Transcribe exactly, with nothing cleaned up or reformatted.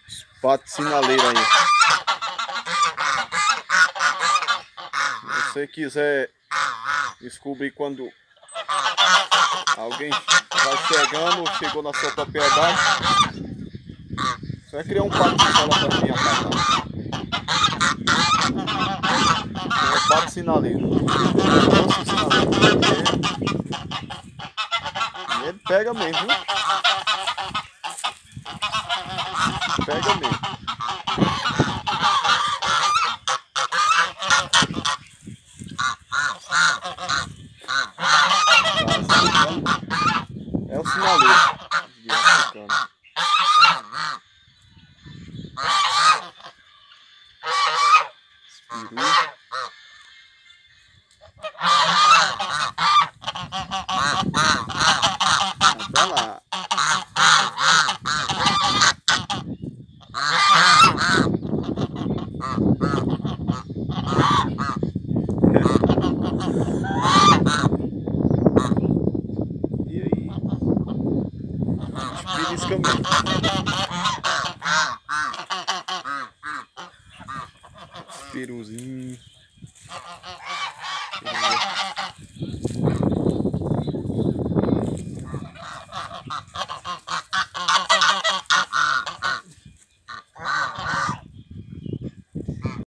Os patos sinaleiros aí. Se você quiser descobrir quando alguém vai chegando ou chegou na sua propriedade, você vai criar um pato de fala para vir atacar. É um pato sinaleiro. E ele pega mesmo, viu? Pega mesmo. É o sinaleiro. Espiru. Vai lá. E aí? Belisca mesmo. Peruzinho.